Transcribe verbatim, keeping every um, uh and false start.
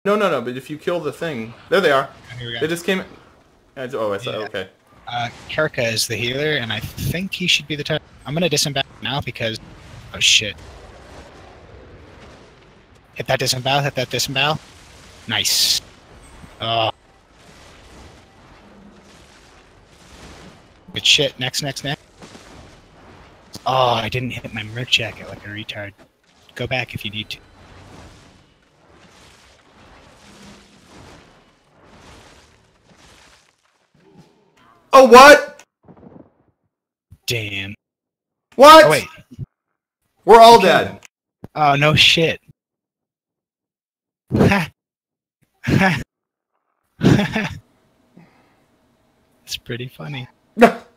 No, no, no. But if you kill the thing, there they are. Here we go. They just came. Oh, I saw. Yeah. Okay. Uh, Kerka is the healer, and I think he should be the target. I'm gonna disembowel now because... Oh, shit. Hit that disembowel, hit that disembowel. Nice. Oh. Good shit. Next, next, next. Oh, I didn't hit my merc jacket like a retard. Go back if you need to. Oh, what? Damn. What? Oh, wait. We're all dead. Oh, no shit. Ha. Ha. It's pretty funny.